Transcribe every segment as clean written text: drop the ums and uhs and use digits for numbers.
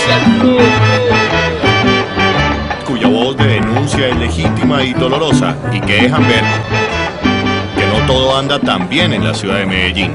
cuya voz de denuncia es legítima y dolorosa, y que dejan ver que no todo anda tan bien en la ciudad de Medellín.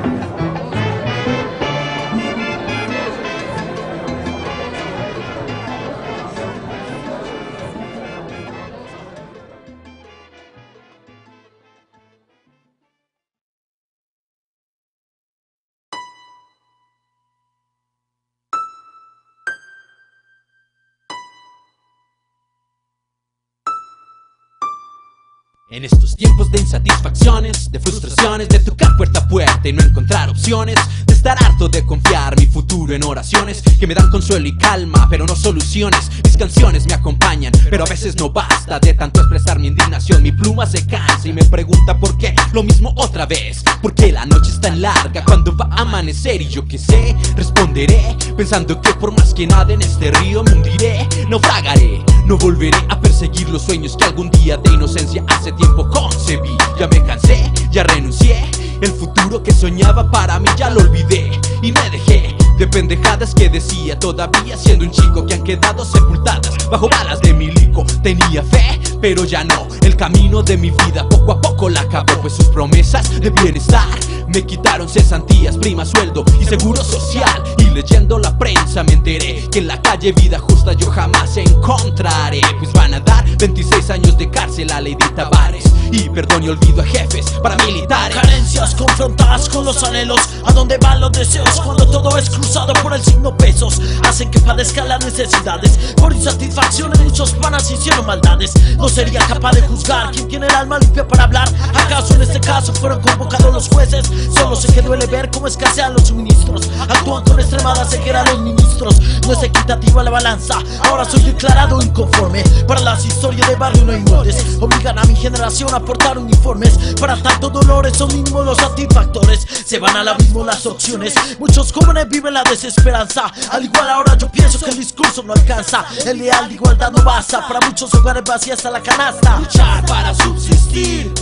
En estos tiempos de insatisfacciones, de frustraciones, de tocar puerta a puerta y no encontrar opciones, de estar harto de confiar mi futuro en oraciones que me dan consuelo y calma, pero no soluciones. Mis canciones me acompañan, pero a veces no basta. De tanto expresar mi indignación, mi pluma se cansa y me pregunta por qué, lo mismo otra vez. Porque la noche es tan larga, cuando va a amanecer y yo qué sé, responderé pensando que por más que nade en este río me hundiré. Naufragaré, no volveré a perseguir los sueños que algún día de inocencia hace tiempo concebí. Ya me cansé, ya renuncié, el futuro que soñaba para mí ya lo olvidé. Y me dejé de pendejadas que decía todavía siendo un chico, que han quedado sepultadas bajo balas de milico. Tenía fe, pero ya no, el camino de mi vida poco a poco la acabó. Pues sus promesas de bienestar me quitaron cesantías, prima, sueldo y seguro social. Y leyendo la prensa me enteré que en la calle vida justa yo jamás encontraré. Pues van a dar 26 años de cárcel a Lady Tavares, y perdón y olvido a jefes paramilitares. Carencias confrontadas con los anhelos, a dónde van los deseos cuando todo es cruzado por el signo pesos. Hacen que padezcan las necesidades, por insatisfacciones muchos panas hicieron maldades. No sería capaz de juzgar quién tiene el alma limpia para hablar. ¿Acaso en este caso fueron convocados los jueces? Solo sé que duele ver cómo escasean los suministros, actúan con extremada ceguera los ministros. No es equitativa la balanza, ahora soy declarado inconforme. Para las historias de barrio no hay moldes, obligan a mi generación a portar uniformes. Para tanto dolores son mínimos los satisfactores, se van al abismo las opciones. Muchos jóvenes viven la desesperanza, al igual ahora yo pienso que el discurso no alcanza. El ideal de igualdad no basta, para muchos hogares vacías a la canasta. Luchar para subsistir,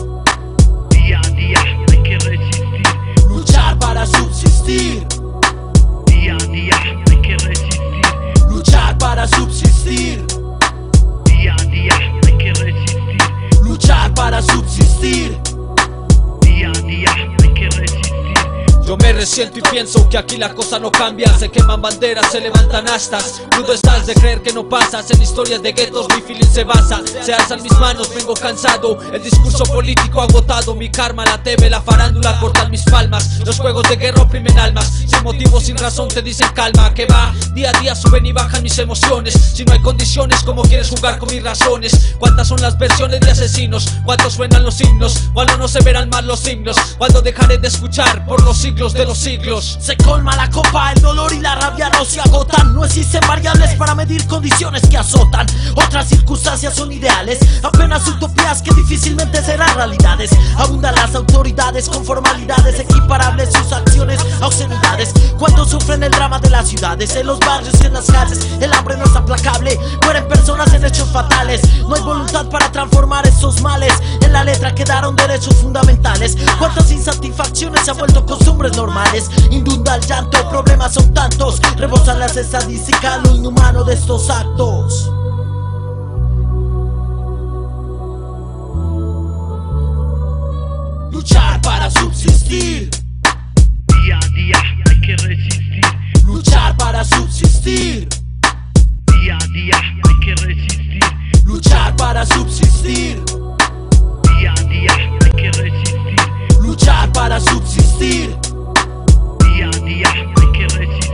día a día hay que resistir. luchar para subsistir, Día a día hay que resistir. luchar para subsistir, Día a día hay que resistir. luchar para subsistir. Día a día hay que resistir. Yo me resiento y pienso que aquí la cosa no cambia. Se queman banderas, se levantan astas. Rudo estás de creer que no pasas. En historias de guetos mi feeling se basa. Se alzan mis manos, vengo cansado. El discurso político agotado. Mi karma, la TV, la farándula cortan mis palmas. Los juegos de guerra oprimen almas. Sin motivo, sin razón te dicen calma. Que va, día a día suben y bajan mis emociones. Si no hay condiciones, ¿cómo quieres jugar con mis razones? ¿Cuántas son las versiones de asesinos? ¿Cuántos suenan los himnos? ¿Cuándo no se verán más los signos? ¿Cuándo dejaré de escuchar por los siglos de los siglos? Se colma la copa, el dolor y la rabia no se agotan. No existen variables para medir condiciones que azotan. Otras circunstancias son ideales, apenas utopías que difícilmente serán realidades. Abundan las autoridades con formalidades equiparables sus acciones a obscenidades. ¿Cuántos sufren el drama de las ciudades? En los barrios y en las calles el hambre no es aplacable, mueren personas en hechos fatales. No hay voluntad para transformar estos males, en la letra quedaron derechos fundamentales. ¿Cuántas insatisfacciones se han vuelto costumbres normales? Inunda el llanto, problemas son tantos, rebosan las estadísticas lo inhumano de estos actos. Luchar para subsistir, Día a día hay que resistir. luchar para subsistir, Día a día hay que resistir. luchar para subsistir, Día a día hay que resistir. luchar para subsistir. Día a día hay que resistir.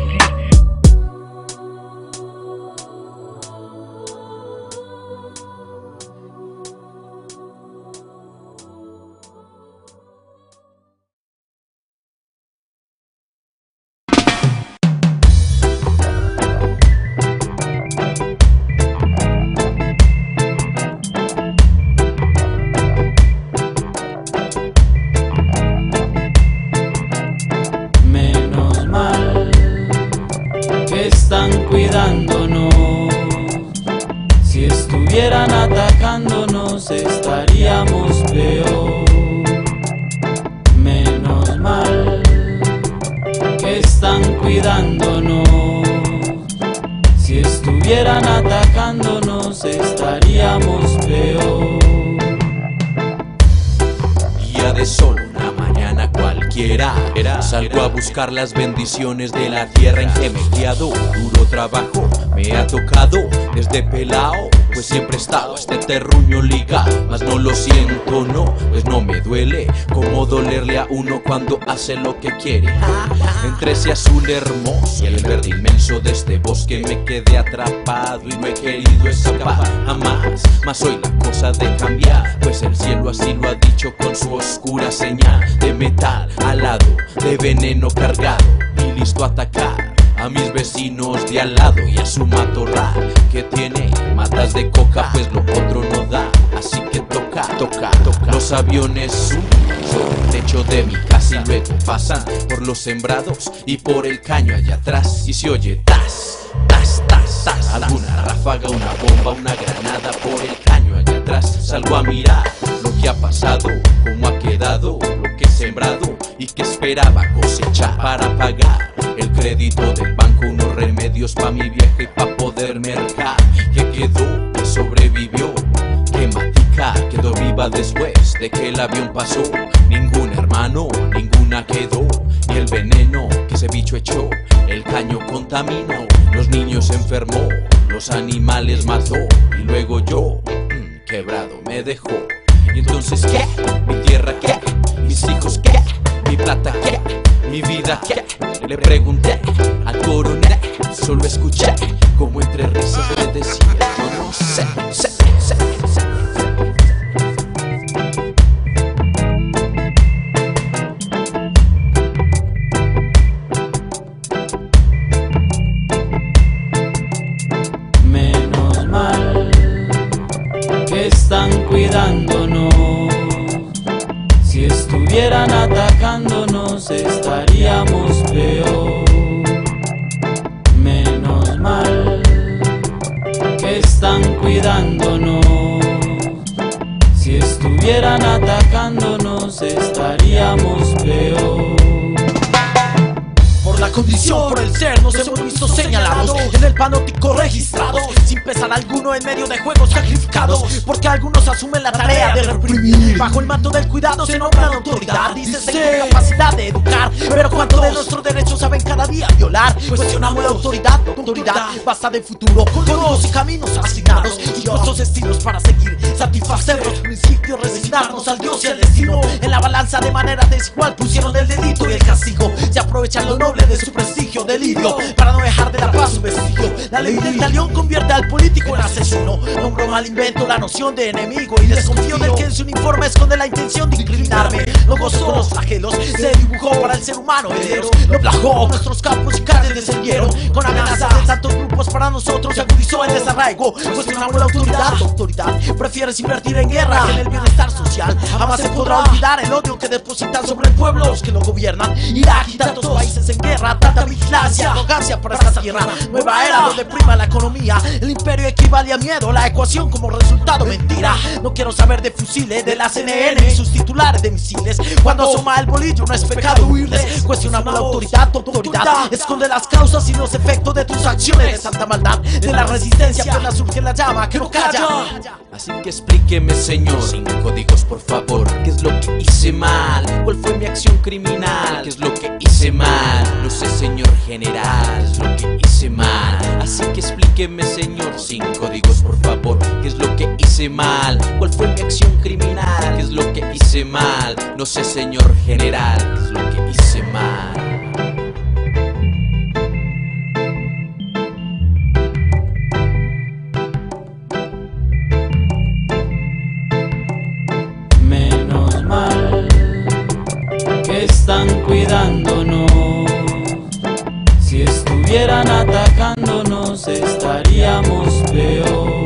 Están cuidándonos. Si estuvieran atacándonos estaríamos peor. Menos mal que están cuidándonos. Si estuvieran atacándonos estaríamos peor. Día de sol, una mañana cualquiera, salgo a buscar las bendiciones de la tierra en que me he criado. Duro trabajo me ha tocado desde pelao, pues siempre he estado a este terruño ligado. Mas no lo siento, no, pues no me duele como dolerle a uno cuando hace lo que quiere. Entre ese azul hermoso y el verde inmenso de este bosque me quedé atrapado y no he querido escapar jamás. Mas hoy la cosa de cambiar, pues el cielo así lo ha dicho con su oscura señal de metal alado, de veneno cargado y listo a atacar a mis vecinos de al lado y a su matorral que tiene matas de coca, pues lo otro no da, así que toca. Los aviones suben sobre el techo de mi casa y luego pasan por los sembrados y por el caño allá atrás y se oye tas, alguna ráfaga, una bomba, una granada por el caño allá atrás. Salgo a mirar lo que ha pasado, cómo ha quedado lo que he sembrado y que esperaba cosechar para pagar el crédito del banco, unos remedios pa' mi vieja y pa' poder mercar. Que quedó, que sobrevivió, que matica quedó viva después de que el avión pasó. Ningún hermano, ninguna quedó, y el veneno que ese bicho echó, el caño contaminó, los niños enfermó, los animales mató, y luego yo, quebrado me dejó. Y entonces ¿qué? ¿Mi tierra qué? ¿Mis hijos qué? ¿Mi plata qué? ¿Mi vida qué? Le pregunté al coronel, solo escuché como entre risas le decía, yo no sé. Menos mal que están cuidándonos. Si estuvieran atacándonos estaríamos peor. Menos mal que están cuidándonos. Si estuvieran atacándonos estaríamos peor. Por la condición, por el ser, nos hemos visto señalados en el panóptico registrados, sin pesar alguno en medio de juegos sacrificados, porque algunos asumen la tarea de reprimir. Bajo el manto del cuidado se nombran autoridad, dices tengo capacidad de educar, pero cuánto de nuestros derechos saben cada día violar. Cuestionamos la autoridad, basta de futuro, códigos y caminos asignados y otros destinos para seguir, satisfacer los principios, resignarnos al Dios y al destino. En la balanza de manera desigual pusieron el delito y el castigo, se aprovechan lo noble de su prestigio, delirio, para no dejar de la paz su vestigio. La ley del talión convierte al político en asesino. Nombro mal invento la noción de enemigo y desconfío del que en su uniforme esconde la intención de incriminarme. No gozo con los flagelos, se dibujó para el ser humano herederos. Lo plagó, nuestros campos y calles descendieron con amenazas de tantos grupos para nosotros se agudizó el desarraigo. Cuestionamos la autoridad, prefieres invertir en guerra que en el bienestar social. Jamás se podrá olvidar el odio que depositan sobre el pueblo los que lo gobiernan. Irak y tantos países en guerra, tanta vigilancia, arrogancia para esta tierra. Nueva era donde prima la economía, el imperio equivale a miedo, la ecuación como resultado mentira. No quiero saber de fusiles, de la CNN y sus titulares de misiles. Cuando asoma el bolillo no es pecado huirles. Cuestionamos la autoridad, esconde las causas y los efectos de tus acciones de santa maldad. De la resistencia apenas surge la llama que no calla. Así que explíqueme, señor, sin códigos por favor, ¿qué es lo que hice mal? ¿Cuál fue mi acción criminal? ¿Qué es lo que hice mal? No sé, señor general, es lo que hice mal. Así que explíqueme, señor, sin códigos por favor, ¿qué es lo que hice mal? ¿Cuál fue mi acción criminal? ¿Qué es lo que hice mal? No sé, señor general, ¿qué es lo que hice mal? Menos mal que están cuidándonos. Si estuvieran atacándonos estaríamos peor.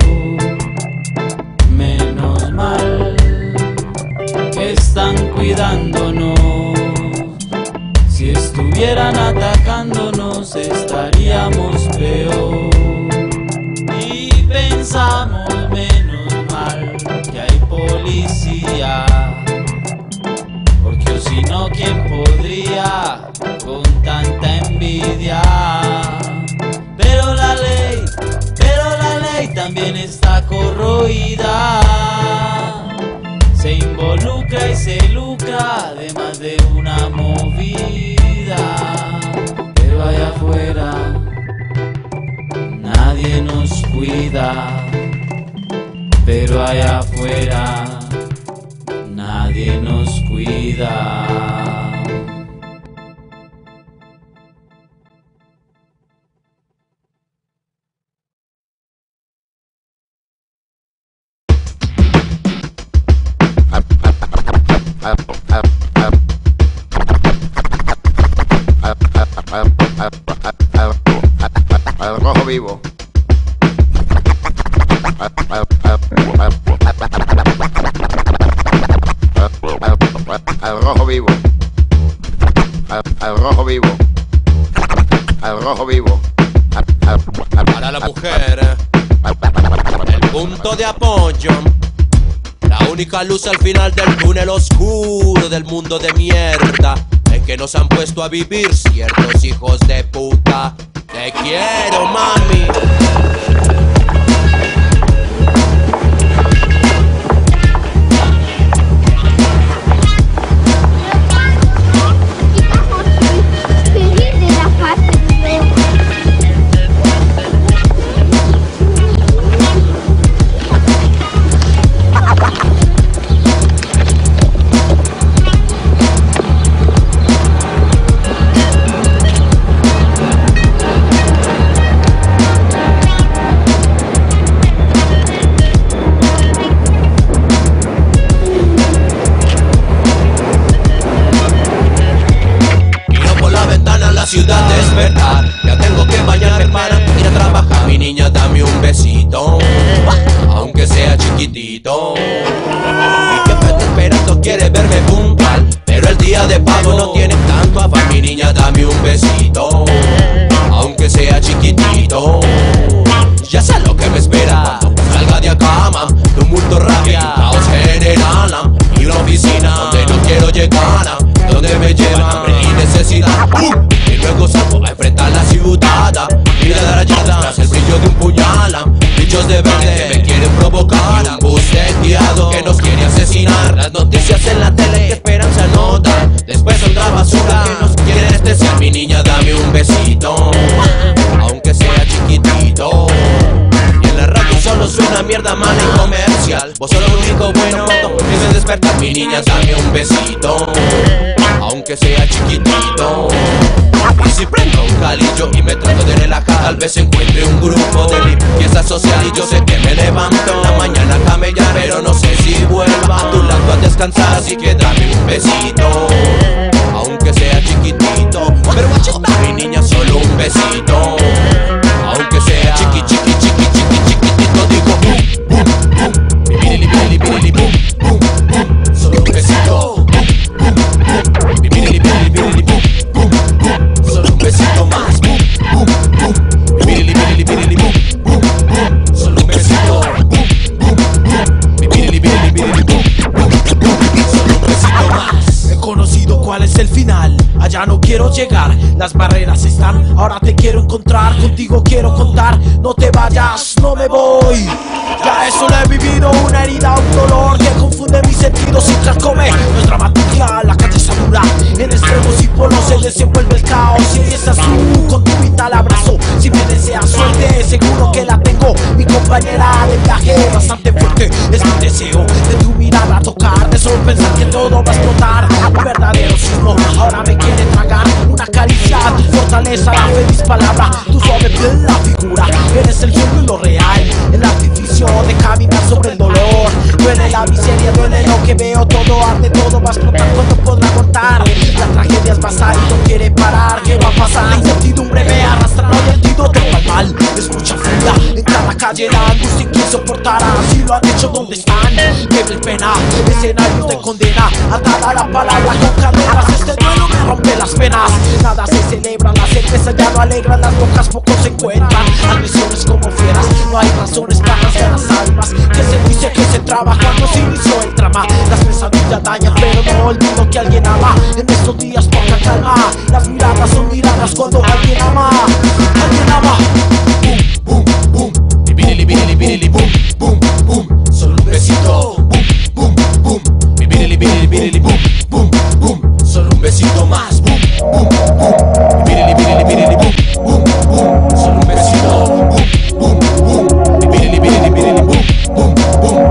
Menos mal que están cuidándonos. Si estuvieran atacándonos estaríamos peor. Y pensamos menos mal que hay policía, porque o si no, ¿quién podría con tanta envidia? Pero la ley pero allá afuera nadie nos cuida. Al rojo vivo. Al rojo vivo. Al rojo vivo. Al rojo vivo. Para la mujer, el punto de apoyo, la única luz al final del túnel oscuro del mundo de mierda en que nos han puesto a vivir ciertos hijos de puta. Te quiero, mami. Ciudad despertar, ya tengo que bañarme para ir a trabajar. Mi niña, dame un besito, aunque sea chiquitito. Mi jefe está esperando, quiere verme puntual, pero el día de pago no tiene tanto afán. Mi niña, dame un besito, aunque sea chiquitito. Ya sé lo que me espera cuando salga de acá, tumulto, rabia, caos general y una oficina donde no quiero llegar, donde me llevan hambre y necesidad. Y luego salgo a enfrentar la ciudad, mirada rayada tras el brillo de un puñal. Bichos de verde que me quieren provocar, un bus desviado que nos quiere asesinar. Las noticias en la tele que esperanza no dan, después otra basura que nos quiere anestesiar. Mi niña, dame un besito, aunque sea chiquitito. Y en la radio solo suena mierda mala y comercial. Vos sos lo único bueno, debes despertar. Mi niña, dame un besito, aunque sea chiquitito. Y si prendo un calillo y me trato de relajar, tal vez encuentre un grupo de limpieza social. Y yo sé que me levanto en la mañana a camellar, pero no sé si vuelva a tu lado a descansar. Así que dame un besito, aunque sea chiquitito. Pero mi niña, solo un besito, aunque sea chiquitito. Digo boom, boom, boom, bibili, bibili, bibili, boom, boom, boom. Solo un besito, boom, boom, boom, bibili, bibili, bibili, boom, boom, boom. Solo un besito más, boom, boom, boom, bibili, bibili, bibili, boom, boom, boom. Solo un besito, boom, boom, boom, bibili, bibili, bibili, boom, boom, boom. Solo un besito más. He conocido cuál es el final, allá no quiero llegar, las barreras están, ahora te quiero encontrar, contigo quiero contar, no te vayas, no me voy. Ya eso lo he vivido, una herida, un dolor que confunde mis sentidos y carcome. No es dramática, la calle está dura, en extremos y polos se desenvuelve el caos. Y ahí estás tú, con tu vital abrazo, si me deseas suerte, seguro que la tengo. Mi compañera de viaje, bastante fuerte, es mi deseo de tu mirada tocar, de solo pensar que todo va a explotar. Un verdadero sismo, ahora me quiere tragar, una caricia, tu fortaleza, la feliz palabra, tu suave piel, la figura. Eres el sueño y lo real, el artificio de caminar sobre el dolor. Duele la miseria, duele lo que veo, todo arde, todo va a explotar, cuando podrá aguantar. La tragedia es pasar y no quiere parar, ¿qué va a pasar? La incertidumbre me arrastra, no hay antídoto al mal, es mucha furia en cada calle, la angustia que soportará. Si lo han hecho, ¿dónde están? Qué pena, escenarios de condena, atada a la palabra con cadenas. Este duelo me rompe las penas, nada se celebra, la cerveza ya no alegra, las bocas poco se encuentran. Agresiones como fieras, no hay razones claras de las almas, que se dice que se traba cuando se inició el trama. Las pesadillas dañan, pero no olvido que alguien ama. En estos días poca calma, las miradas son miradas cuando alguien ama. Alguien ama. Boom, boom, boom, bibili, bibili, bibili, boom, boom, boom. Solo un besito, boom, boom, boom, bibili, bibili, bibili, boom, boom, boom. Solo un besito más, boom, boom, boom, bibili, bibili, bibili, boom, boom, boom. Solo un besito, boom, boom, boom, bibili, bibili, bibili, boom, boom, boom.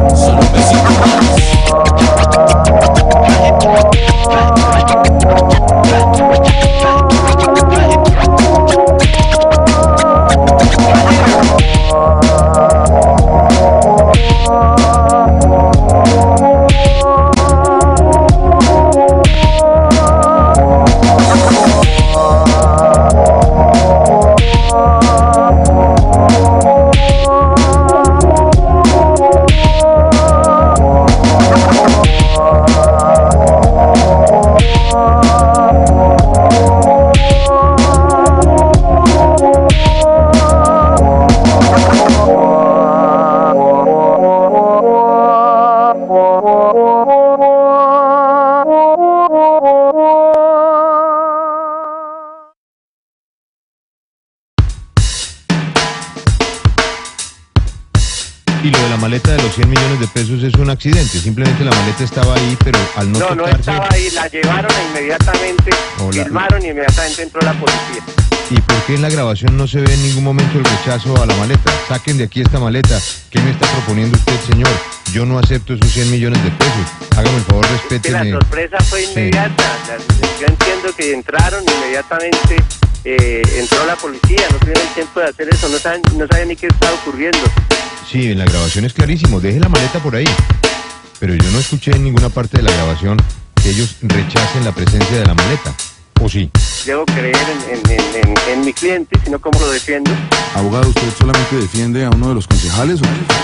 maleta de los 100 millones de pesos es un accidente, simplemente la maleta estaba ahí, pero al no tocarse... No estaba ahí, la llevaron e inmediatamente, filmaron y inmediatamente entró la policía. ¿Y por qué en la grabación no se ve en ningún momento el rechazo a la maleta? Saquen de aquí esta maleta. ¿Qué me está proponiendo usted, señor? Yo no acepto esos 100 millones de pesos. Hágame el favor, respéteme. La sorpresa fue inmediata. Sí. Yo entiendo que entraron inmediatamente, entró la policía, no tuvieron el tiempo de hacer eso, no saben ni qué está ocurriendo. Sí, en la grabación es clarísimo, deje la maleta por ahí. Pero yo no escuché en ninguna parte de la grabación que ellos rechacen la presencia de la maleta. ¿O sí? Debo creer en mi cliente, si no, ¿cómo lo defiendo? Abogado, ¿usted solamente defiende a uno de los concejales o...?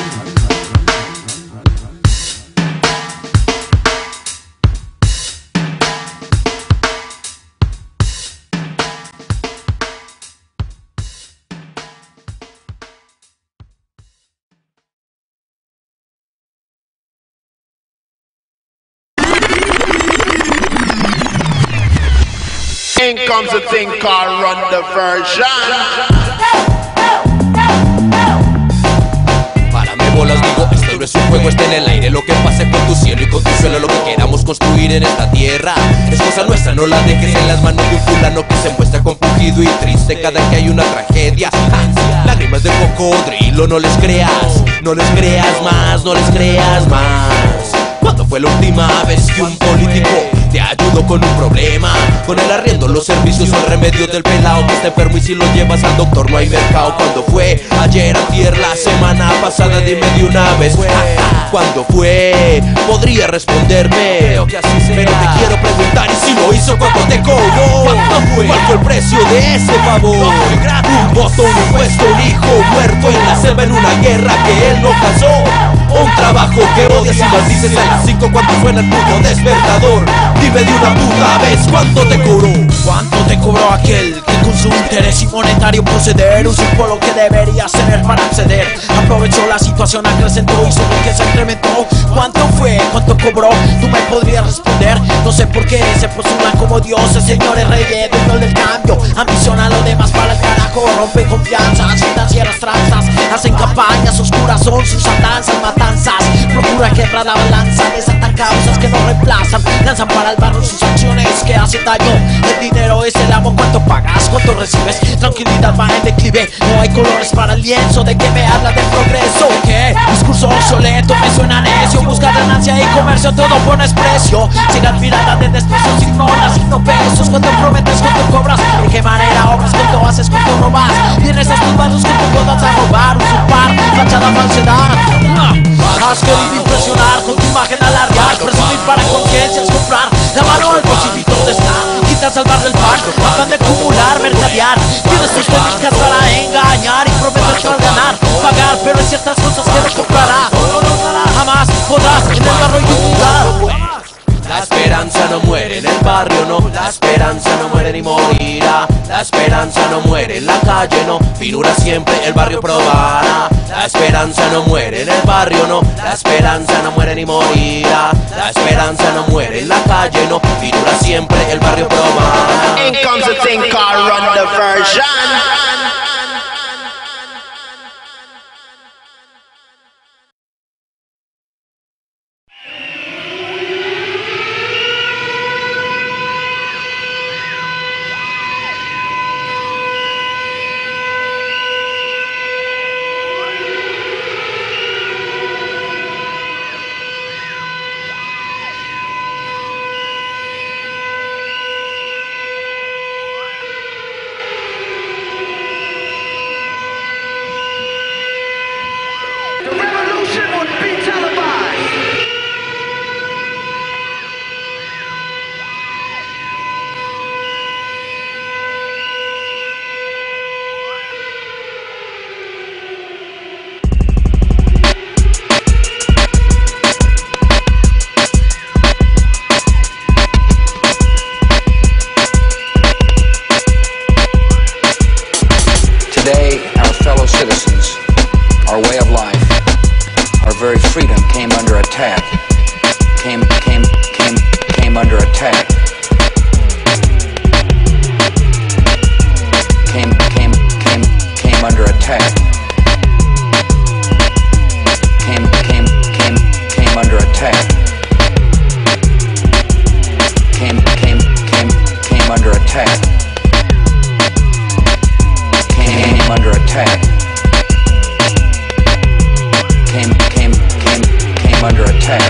In comes a thing called Run the Version. Párame bolas, digo, esto no es un juego, está en el aire. Lo que pase con tu cielo y con tu suelo, lo que queramos construir en esta tierra es cosa nuestra, no la dejes en las manos de un fulano que se muestra compungido y triste cada que hay una tragedia. Lágrimas de cocodrilo, no les creas más, no les creas más. ¿Cuándo fue la última vez que un político te ayudó con un problema? Con el arriendo, los servicios o el remedio del pelao que está enfermo y si lo llevas al doctor no hay mercado. ¿Cuándo fue? Ayer, antier, la semana pasada, dime de una vez. ¿Cuándo fue? Podría responderme, pero te quiero preguntar, ¿y si lo hizo cuánto te cobró? ¿Cuánto fue? ¿Cuál fue el precio de ese favor? Un voto, un impuesto, un hijo muerto en la selva en una guerra que él no casó. Un trabajo que odias y maldices a las 5 cuando suena el puto despertador. Dime de una puta vez, ¿cuánto te cobró? ¿Cuánto te cobró aquel que con su interés y monetario proceder usó lo que deberías tener para acceder? Aprovechó la situación, acrecentó y su riqueza incrementó. ¿Cuánto fue? ¿Cuánto cobró? Tú me podrías responder. No sé por qué se postulan como dioses, señores reyes, dueños del cambio. Ambiciona lo demás para el carajo, rompen confianzas, financieras tranzas. Hacen campañas oscuras, son sus atanzas, matanzas. Procura quebrar la balanza, desatan causas que no reemplazan. Lanzan para el barro sus acciones que hacen daño. El dinero es el amo, ¿cuánto pagas? ¿Cuánto recibes? Tranquilidad va en declive, no hay colores para el lienzo. ¿De qué me habla del progreso? ¿Qué? Discurso obsoleto, me suena necio. Busca ganancia y comercio, todo pones precio. Sigan mirada de desprecio, sin monas, sin pesos. ¿Cuánto prometes? ¿Cuánto cobras? ¿De qué manera obras? ¿Cuánto haces? ¿Cuánto robas? Vienes a estos barrios que tú puedas a robar, usurpar, fachada, falsedad. Has querido impresionar con tu imagen alardear, presumir para conciencias, comprar la mano al bolsillito de estar, quitas salvar del pan, tratan de acumular, mercadear. Tienes tus técnicas para engañar y prometes para ganar, pagar, pero hay ciertas cosas que no comprará. Jamás podrás en el barro y divulgar. La esperanza no muere en el barrio, no. La esperanza no muere ni morirá. La esperanza no muere en la calle, no. Finura siempre, el barrio probará. La esperanza no muere en el barrio, no. La esperanza no muere ni morirá. La esperanza no muere en la calle, no. Finura siempre, el barrio probará. In comes a thing called Run the Version. Today, our fellow citizens, our way of life, our very freedom came under attack. Came under attack. Came under attack. Came came under attack.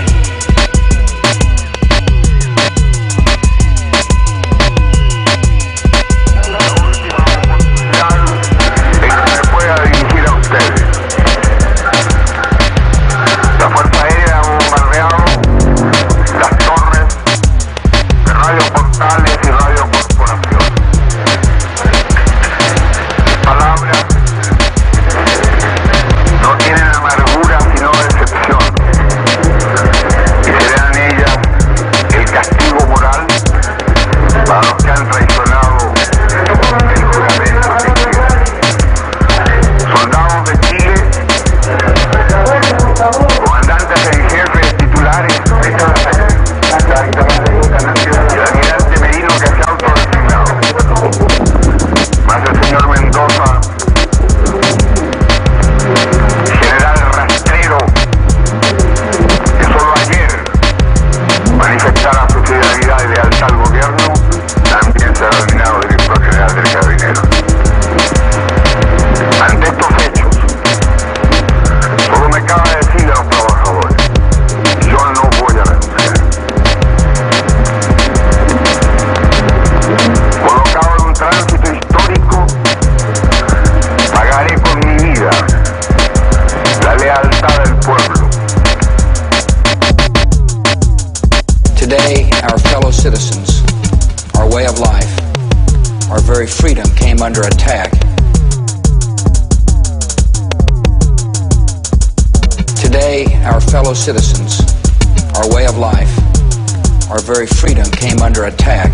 Today, our fellow citizens, our way of life, our very freedom came under attack. Today, our fellow citizens, our way of life, our very freedom came under attack.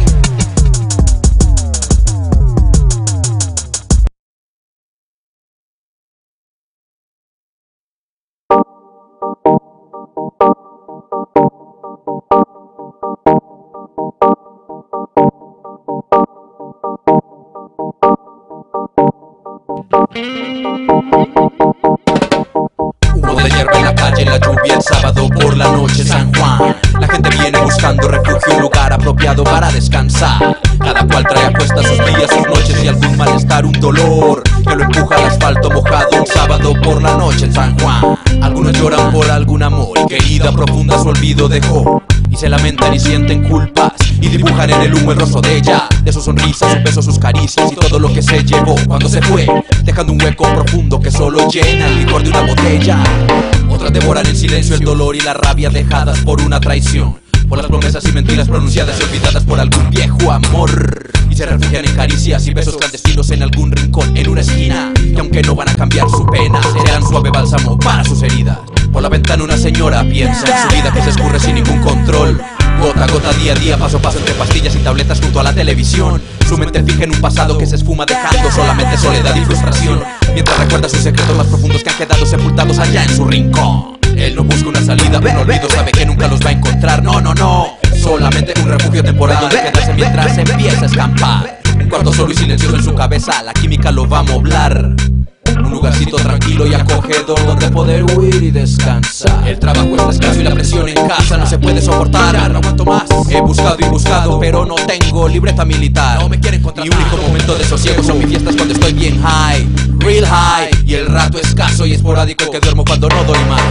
Humo de hierba en la calle, la lluvia el sábado por la noche, San Juan. La gente viene buscando refugio, un lugar apropiado para descansar. Cada cual trae a cuestas sus días, sus noches y algún malestar, un dolor que lo empuja al asfalto mojado un sábado por la noche en San Juan. Algunos lloran por algún amor y que herida profunda su olvido dejó, y se lamentan y sienten culpas y dibujan en el humo el rostro de ella, de su sonrisa, sus besos, sus caricias y todo lo que se llevó cuando se fue, dejando un hueco profundo que solo llena el licor de una botella. Otras devoran en silencio el dolor y la rabia dejadas por una traición, por las promesas y mentiras pronunciadas y olvidadas por algún viejo amor, y se refugian en caricias y besos clandestinos en algún rincón, en una esquina, que aunque no van a cambiar su pena, serán suave bálsamo para sus heridas. Por la ventana una señora piensa en su vida que se escurre sin ningún control, gota a gota, día a día, paso a paso, entre pastillas y tabletas junto a la televisión. Su mente fija en un pasado que se esfuma dejando solamente soledad y frustración, mientras recuerda sus secretos más profundos que han quedado sepultados allá en su rincón. Él no busca una salida, un olvido, sabe que nunca los va a encontrar. No, no, no, solamente un refugio temporal donde quedarse mientras empieza a escampar. Un cuarto solo y silencioso en su cabeza, la química lo va a moblar. Un lugarcito tranquilo y acogedor donde poder huir y descansar. El trabajo está escaso y la presión en casa no se puede soportar. Ya no aguanto más. He buscado y buscado, pero no tengo libreta militar. No me quieren contratar. Mi único momento de sosiego son mis fiestas cuando estoy bien high, real high. Y el rato escaso y esporádico que duermo cuando no doy más.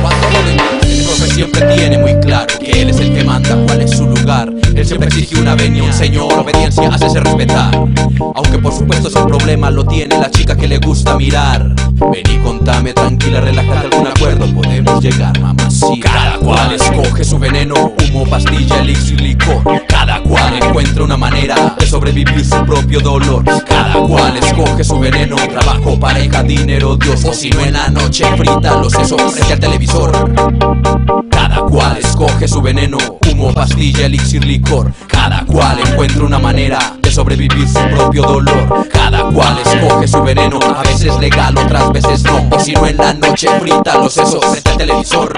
El profe siempre tiene muy claro que él es el que manda, cuál es su lugar. Él siempre exige una venia, un señor, obediencia, hácese respetar. Aunque por supuesto sin problema lo tiene la chica que le gusta mirar. Ven y contame tranquila, relájate, algún acuerdo podemos llegar, mamacita. Cada cual escoge su veneno, humo, pastilla, elixir, licor. Cada cual encuentra una manera de sobrevivir su propio dolor. Cada cual escoge su veneno, trabajo, pareja, dinero, Dios. O si no en la noche frita los sesos frente al televisor. Cada cual escoge su veneno, humo, pastilla, elixir, licor. Cada cual encuentra una manera de sobrevivir su propio dolor. Cada cual escoge su veneno, a veces legal, otras veces no. O si no en la noche frita los sesos frente al televisor.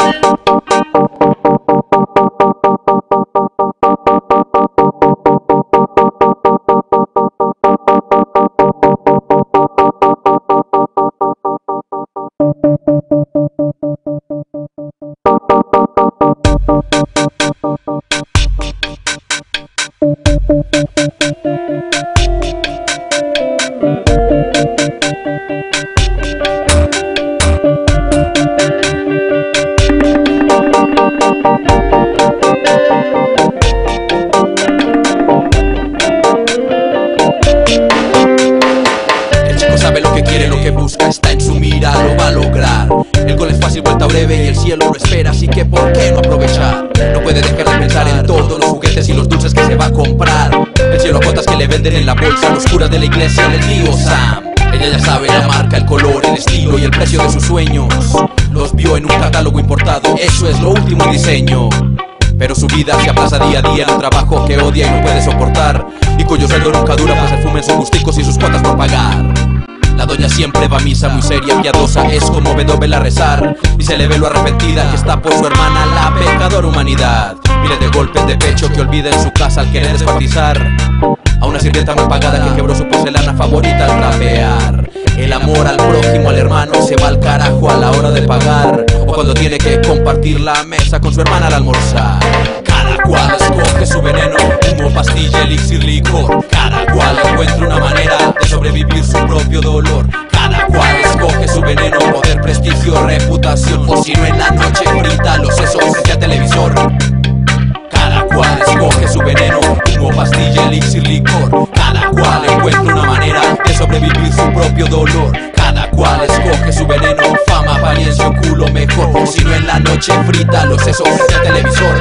cielo lo espera, así que ¿por qué no aprovechar? No puede dejar de pensar en todos los juguetes y los dulces que se va a comprar. El cielo a gotas que le venden en la bolsa los curas de la iglesia del tío Sam. Ella ya sabe la marca, el color, el estilo y el precio de sus sueños. Los vio en un catálogo importado, eso es lo último en diseño. Pero su vida se aplaza día a día en un trabajo que odia y no puede soportar, y cuyo sueldo nunca dura, pues el fumen sus gusticos y sus cuotas por pagar. La doña siempre va a misa, muy seria, piadosa, es como Beethoven a rezar, y se le ve lo arrepentida que está por su hermana, la pecadora humanidad. Miles de golpes de pecho que olvida en su casa al querer descuartizar a una sirvienta mal pagada que quebró su porcelana favorita al rapear. El amor al prójimo, al hermano, se va al carajo a la hora de pagar, o cuando tiene que compartir la mesa con su hermana al almorzar. Cada cual escoge su veneno, humo, pastilla, elixir, licor. Cada cual encuentra una manera de sobrevivir su propio dolor. Cada cual escoge su veneno, poder, prestigio, reputación, o si no en la noche frita los sesos frente al televisor. Cada cual escoge su veneno, humo, pastilla, elixir, licor. Cada cual encuentra una manera de sobrevivir su propio dolor. Cada cual escoge su veneno, fama, apariencia o culo mejor, o si no en la noche frita los sesos frente al televisor.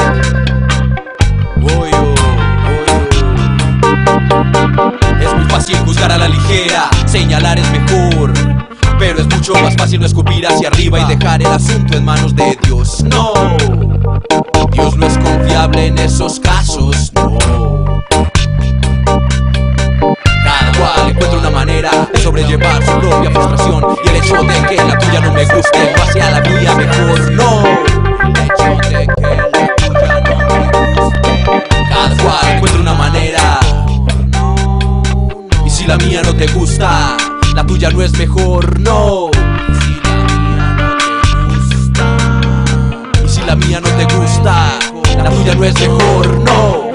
Es muy fácil juzgar a la ligera, señalar es mejor, pero es mucho más fácil no escupir hacia arriba y dejar el asunto en manos de Dios. No, Dios no es confiable en esos casos, no. Cada cual encuentra una manera de sobrellevar su propia frustración, y el hecho de que la tuya no me guste no hacia la mía mejor, no. El hecho de que la tuya no me guste, cada cual encuentra una manera. Y si la mía no te gusta, la tuya no es mejor, no. Y si la mía no te gusta, la tuya no es mejor, no.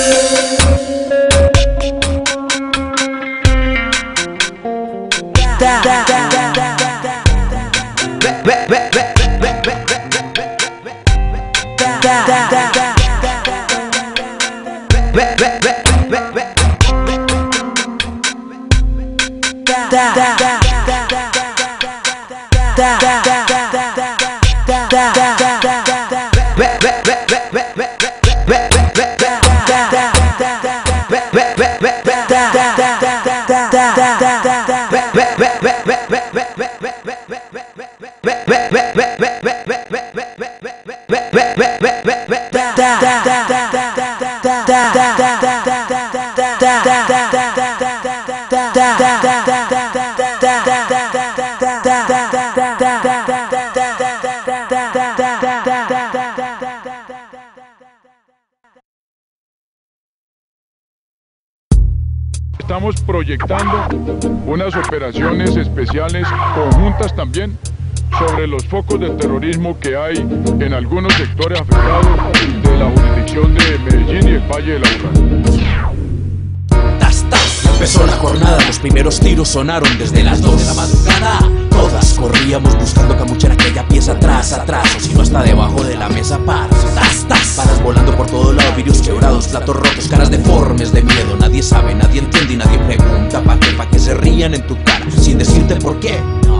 Estamos proyectando unas operaciones especiales conjuntas también sobre los focos de terrorismo que hay en algunos sectores afectados de la jurisdicción de Medellín y el Valle del Aburrá. Empezó la jornada, los primeros tiros sonaron desde las 2 de la madrugada. Todas corríamos buscando camuchar aquella pieza atrás, o si no hasta debajo de la mesa, balas volando por todo lado, vidrios quebrados, platos rotos, caras deformes de miedo. Nadie sabe, nadie entiende y nadie pregunta pa' que se rían en tu cara sin decirte por qué.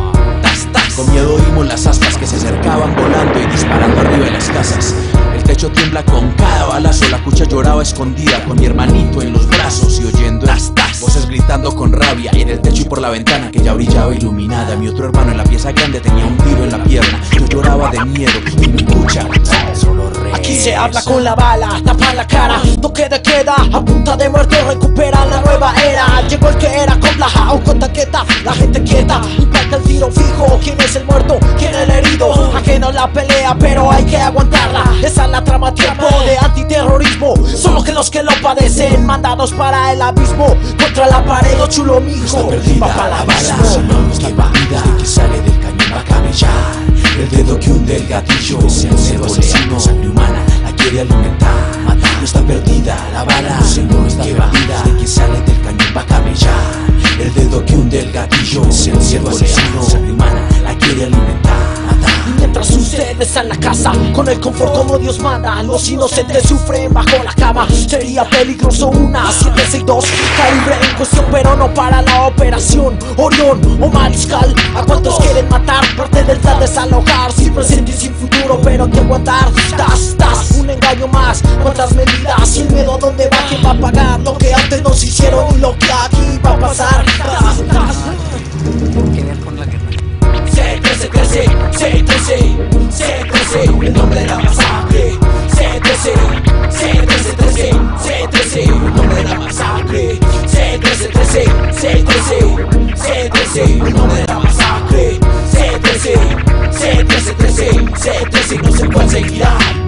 Con miedo oímos las aspas que se acercaban volando y disparando arriba de las casas. El techo tiembla con cada balazo, la cucha lloraba escondida con mi hermanito en los brazos y oyendo voces gritando con rabia en el techo y por la ventana que ya brillaba iluminada. Mi otro hermano en la pieza grande tenía un tiro en la pierna. Yo lloraba de miedo y mi cucha solo reía. Aquí se habla con la bala, tapa la cara, toque de queda, a punta de muerto recupera la nueva era. Llegó el que era con plaja o con taqueta, la gente quieta, impacta el tiro fijo. ¿Quién es el muerto? ¿Quién es el herido? Ajeno la pelea, pero hay que aguantarla. Esa es la trama, tiempo de antiterrorismo. Solo que los que lo padecen, mandados para el abismo. Contra la pared, o chulo mijo, está perdida, va para la bala. No está perdida, que sale del cañón va a camellar. El dedo que hunde el gatillo es el dedo asesino. Sangre humana la quiere alimentar, matar. No está perdida la bala, no está perdida, de que sale del cañón va a camellar. El dedo que hunde el gatillo es el dedo asesino. Sangre humana la quiere alimentar, matar. Mientras ustedes en la casa con con el confort como Dios manda. Los inocentes sufren bajo la cama. Sería peligroso una 762 calibre en cuestión, pero no para la operación Orión o Mariscal. ¿A cuántos quieren matar? Parte del plan desalojar, sin presente y sin futuro, pero que aguantar. Das un engaño más. ¿Cuántas medidas? Y el miedo a dónde va, quién va a pagar lo que antes nos hicieron y lo que aquí va a pasar. C13, el nombre de la masacre. C13, el nombre de la masacre. C13, el nombre de la masacre. C13, no se puede seguir.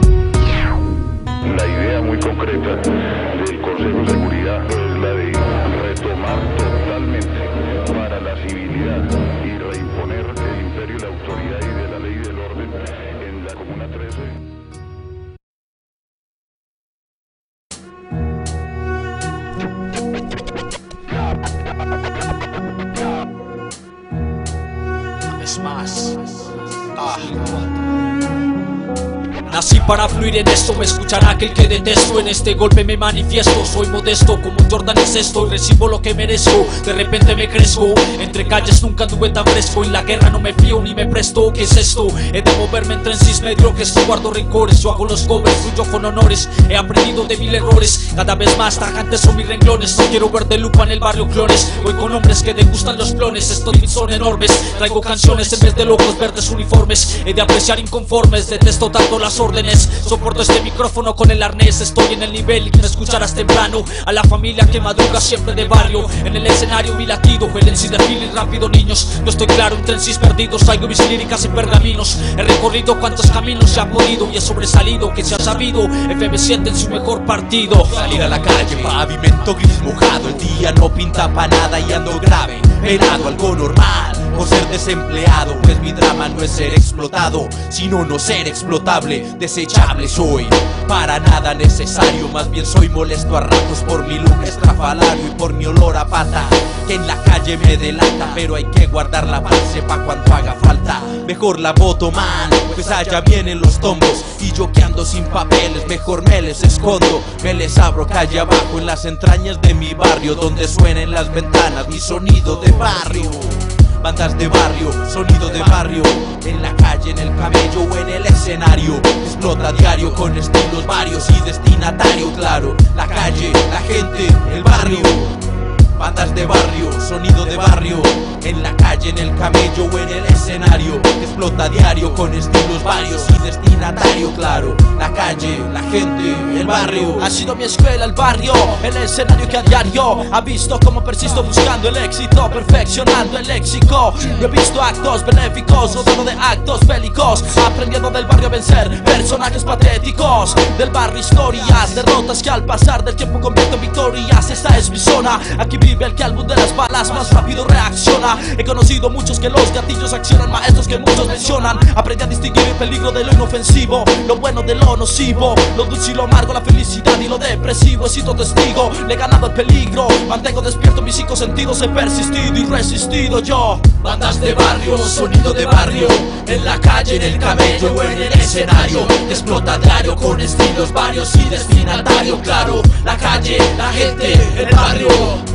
La idea muy concreta del Consejo de Seguridad es la de retomar totalmente para la civilidad y reimponer el imperio y la autoridad y de la ley y del orden en la Comuna 13. Es más. Nací para fluir en esto, me escuchará aquel que detesto. En este golpe me manifiesto, soy modesto como un Jordan es esto. Y recibo lo que merezco, de repente me crezco. Entre calles nunca anduve tan fresco. En la guerra no me fío ni me presto. ¿Qué es esto? He de moverme entre en cis mediocres. No guardo rencores, yo hago los covers, fluyo con honores. He aprendido de mil errores, cada vez más tajantes son mis renglones. No quiero ver de lupa en el barrio clones. Voy con hombres que degustan los clones. Estos beats son enormes, traigo canciones en vez de locos verdes uniformes. He de apreciar inconformes, detesto tanto las órdenes. Soporto este micrófono con el arnés. Estoy en el nivel que me escucharás temprano. A la familia que madruga siempre de barrio. En el escenario mi latido, el en sí de feeling rápido niños. No estoy claro entre en cis perdidos. Traigo mis líricas en pergaminos. He recorrido cuantos caminos se ha podido y he sobresalido, que se ha sabido. FM7 en su mejor partido. Salir a la calle, pavimento gris mojado. El día no pinta pa' nada y ando grave, pelado, algo normal por ser desempleado. Pues mi drama no es ser explotado, sino no ser explotable. Desechable soy, para nada necesario. Más bien soy molesto a ratos por mi look estrafalario y por mi olor a pata que en la calle me delata. Pero hay que guardar la base pa' cuando haga falta. Mejor la boto, man, pues allá vienen los tombos. Y yo que ando sin papeles, mejor me les escondo. Me les abro calle abajo en las entrañas de mi barrio, donde suenen las ventanas mi sonido de barrio. Bandas de barrio, sonido de barrio. En la calle, en el camello o en el escenario. Explota diario con estilos varios y destinatario claro. La calle, la gente, el barrio. Bandas de barrio, sonido de barrio. En la calle, en el camello o en el escenario. Explota diario con estilos varios y destinatario claro. La calle, la gente, el barrio. Ha sido mi escuela, el barrio, el escenario que a diario ha visto cómo persisto buscando el éxito, perfeccionando el léxico. Yo he visto actos benéficos, rodeado de actos bélicos, aprendiendo del barrio a vencer personajes patéticos. Del barrio historias, derrotas que al pasar del tiempo convierto en victorias. Esta es mi zona, aquí vive el que al mundo de las balas más rápido reacciona. He conocido muchos que los gatillos accionan, maestros que muchos mencionan. Aprendí a distinguir el peligro de lo inofensivo, lo bueno de lo nocivo, lo dulce y lo amargo, la felicidad y lo depresivo. He sido testigo, le he ganado el peligro. Mantengo despierto mis 5 sentidos, he persistido y resistido yo. Bandas de barrio, sonido de barrio. En la calle, en el camello o en el escenario. Explota diario con estilos varios y destinatario claro. La calle, la gente, el barrio.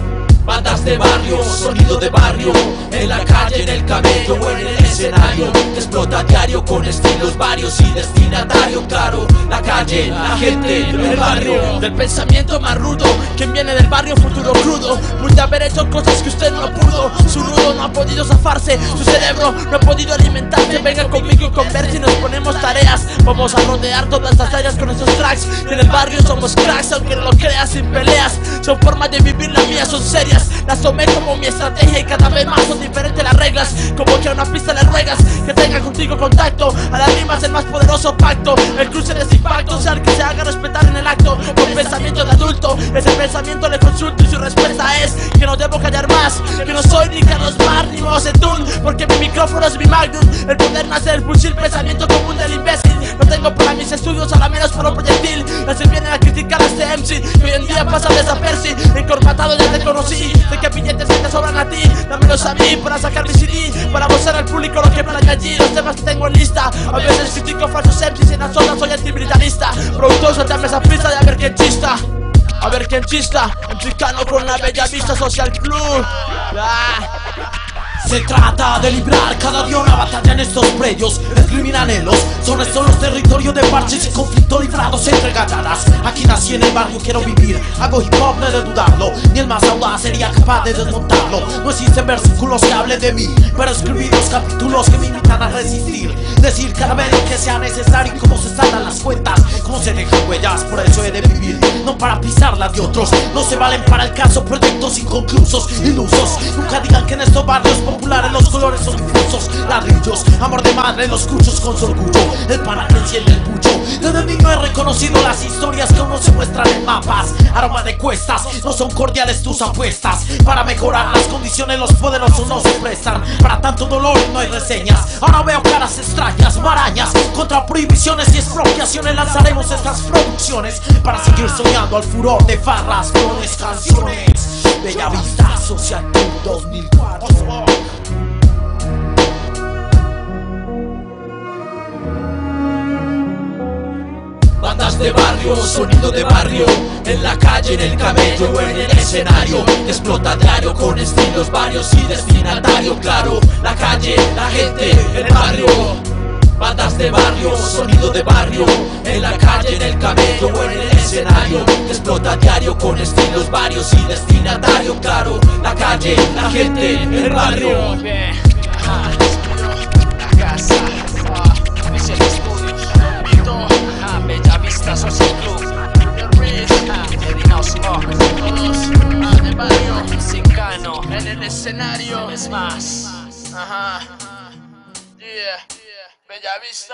Bandas de barrio, sonido de barrio. En la calle, en el camello o en el escenario. Explota diario con estilos varios y destinatario claro. La calle, la gente, el barrio. Del pensamiento más rudo, quien viene del barrio, futuro crudo. Puede haber hecho cosas que usted no pudo. Su nudo no ha podido zafarse, su cerebro no ha podido alimentarse. Venga conmigo y converse y nos ponemos tareas. Vamos a rodear todas las áreas con esos tracks. En el barrio somos cracks, aunque no lo creas, sin peleas. Son formas de vivir, las mías son serias. Las tomé como mi estrategia y cada vez más son diferentes las reglas. Como que a una pista le ruegas que tenga contigo contacto. A las rimas el más poderoso pacto. El cruce de impactos al que se haga respetar en el acto. Con pensamiento de adulto, ese pensamiento le consulto y su respuesta es que no debo callar más. Que no soy ni Carlos Mar ni Mao Zedong, porque mi micrófono es mi magnum. El poder nace del pulsir pensamiento común del imbécil. No tengo para mis estudios, a la menos por un proyectil. No se vienen a criticar a este MC que hoy en día pasa desapercibido. Encorbatado ya te conocí, de que billetes te sobran a ti, dámelos a mí para sacar mi CD, para mostrar al público lo que playa allí. Los temas que tengo en lista, a veces critico falsos MCs, en las ondas soy antibritanista. Productor, suéltame esa pista y a ver quién chista. A ver quién chista, en Chicano con la Bella Vista Social Club. Se trata de librar cada día una batalla en estos predios. El criminalelos son estos los territorios de parches y conflictos librados entre galladas. Aquí nací en el barrio, quiero vivir. Hago hip hop, no he de dudarlo. Ni el más audaz sería capaz de desmontarlo. No existen versículos que hablen de mí, pero escribir los capítulos que me invitan a resistir. Decir cada vez lo que sea necesario y cómo se saldan las cuentas, cómo se dejan huellas, por eso he de vivir. No para pisar las de otros, no se valen para el caso proyectos inconclusos, ilusos. Nunca digan que en estos barrios populares los colores son difusos. Ladrillos, amor de madre, los cuchos con su orgullo. El pana que enciende el pucho. Desde niño he reconocido las historias que uno se muestran en mapas. Aroma de cuestas, no son cordiales tus apuestas. Para mejorar las condiciones los poderosos no se prestan. Para tanto dolor no hay reseñas. Ahora veo caras extrañas, marañas. Contra prohibiciones y expropiaciones lanzaremos estas producciones para seguir soñando al furor de farras, flores, canciones. Bella Vista Social Club 2004. Bandas de barrio, sonido de barrio, en la calle, en el camello o en el escenario, que explota diario con estilos varios y destinatario claro. La calle, la gente, el barrio. Bandas de barrio, sonido de barrio, en la calle, en el camello o en el escenario, que explota diario con estilos varios y destinatario claro. La calle, la gente, el barrio. La casa, es el estudio, Bella Vista Social Club, todos de barrio, Chicano, en el escenario, es más, Bella Vista.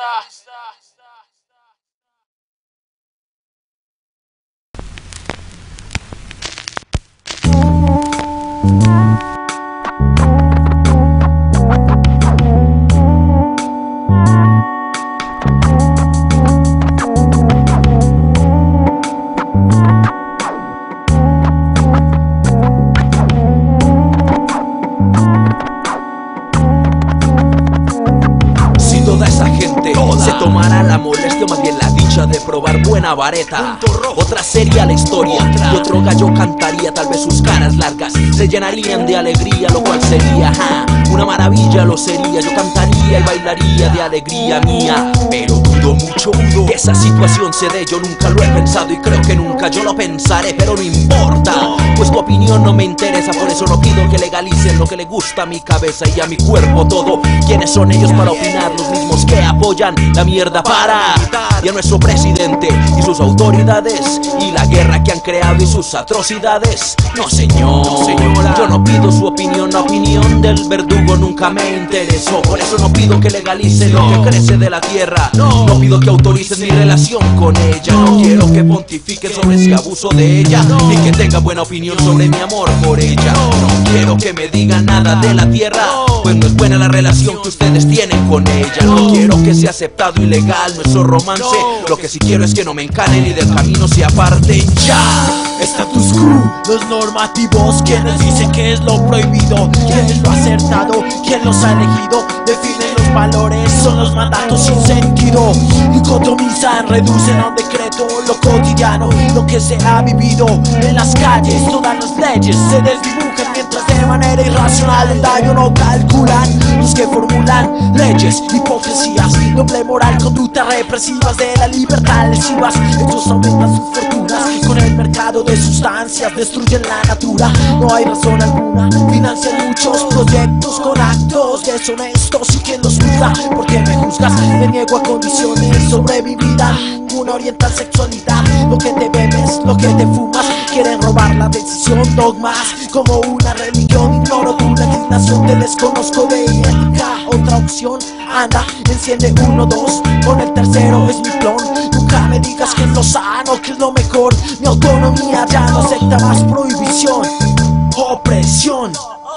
Se tomará la molestia, más bien la dicha de probar buena vareta. Otra sería la historia y otro gallo cantaría. Tal vez sus caras largas se llenarían de alegría, lo cual sería una maravilla, lo sería. Yo cantaría y bailaría de alegría mía, pero dudo mucho que esa situación se dé. Yo nunca lo he pensado y creo que nunca yo lo pensaré, pero no importa, pues tu opinión no me interesa. Por eso no pido que legalicen lo que le gusta a mi cabeza y a mi cuerpo todo. ¿Quiénes son ellos para opinar? Los mismos que apoyan la mierda para y a nuestro presidente y sus autoridades y la guerra que han creado y sus atrocidades. No señor, yo no pido su opinión, la opinión del verdugo nunca me interesó. Por eso no pido que legalicen lo que crece de la tierra. No pido que autoricen mi relación con ella. No quiero que pontifiquen sobre ese abuso de ella, ni que tenga buena opinión sobre mi amor por ella. No quiero que me digan nada de la tierra, pues no es buena la relación que ustedes tienen con ella. No quiero que sea aceptado y legal nuestro romance. Lo que sí quiero es que no me encanen y del camino se aparten ya. Status quo, los normativos, quienes dicen que es lo prohibido, quién es lo acertado, quién los ha elegido, definen los valores, son los mandatos sin sentido, dicotomizan, reducen a un decreto lo cotidiano, lo que se ha vivido en las calles. Todas las leyes se desdibujan mientras de manera irracional el daño no calculan los que formulan leyes, hipocresías, doble moral, conductas represivas de la libertad lesivas. Estos aumentan sus fortunas con el mercado de sustancias, destruyen la natura, no hay razón alguna, financian muchos proyectos con actos deshonestos. Y quien los juzga, ¿por qué me juzgas? Me niego a condiciones sobre mi vida, una oriental sexualidad, lo que te bebes, lo que te fumas, quieren robar la decisión, dogmas como una religión. Ignoro tu legislación, te desconozco de ética. Otra opción, anda, enciende 1, 2, con el tercero es mi clon. Nunca me digas que es lo sano, que es lo mejor. Mi autonomía ya no acepta más prohibición, opresión.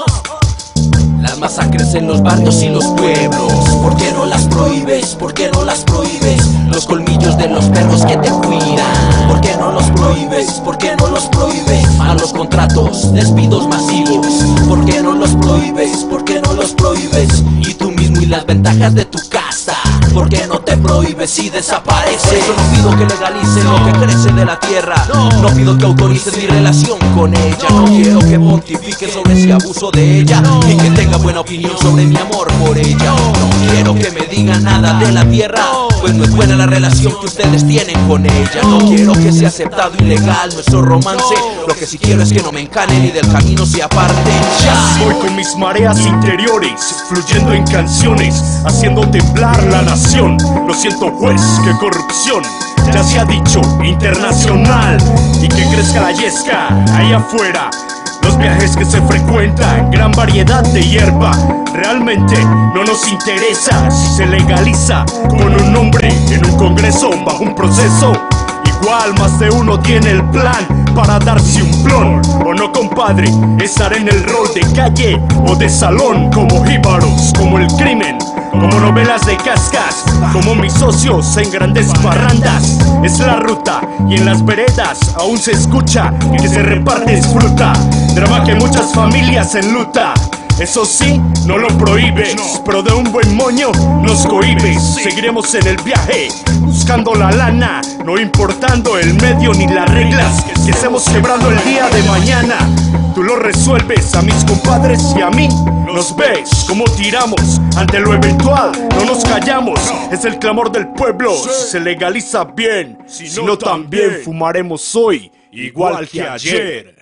Las masacres en los barrios y los pueblos, ¿por qué no las prohíbes? ¿Por qué no las prohíbes? Los colmillos de los perros que te cuidan, ¿por qué no los prohíbes? ¿Por qué no los prohíbes? malos contratos, despidos masivos. ¿Por qué no los prohíbes? ¿Por qué no los prohíbes? Y tú mismo y las ventajas de tu casta, ¿por qué no te prohíbes y desapareces? Por eso no pido que legalicen lo que crece de la tierra, no pido que autorices mi relación con ella, no quiero que pontifiques sobre ese abuso de ella, ni que tenga buena opinión sobre mi amor por ella. No quiero que me digan nada de la tierra, pues no es buena la relación que ustedes tienen con ella. No quiero que sea aceptado ilegal nuestro romance, lo que sí quiero es que no me encanen y del camino se aparten ya. Voy con mis mareas interiores, fluyendo en canciones, haciendo temblar la nación. Lo siento juez, qué corrupción, ya se ha dicho, internacional. Y que crezca la yesca ahí afuera, los viajes que se frecuentan, gran variedad de hierba. Realmente no nos interesa si se legaliza con un nombre en un congreso bajo un proceso. Igual más de uno tiene el plan para darse un plon. O no, compadre, estar en el rol de calle o de salón, como jíbaros, como el crimen, como novelas de cascas, como mis socios en grandes parrandas. Es la ruta y en las veredas aún se escucha que se reparte fruta, drama que muchas familias enluta. Eso sí, no lo prohíbes, pero de un buen moño nos cohibes. Seguiremos en el viaje, buscando la lana, no importando el medio ni las reglas que estemos quebrando el día de mañana. Tú lo resuelves, a mis compadres y a mí nos ves como tiramos ante lo eventual, no nos callamos, es el clamor del pueblo. Si se legaliza bien, si no también fumaremos hoy, igual que ayer.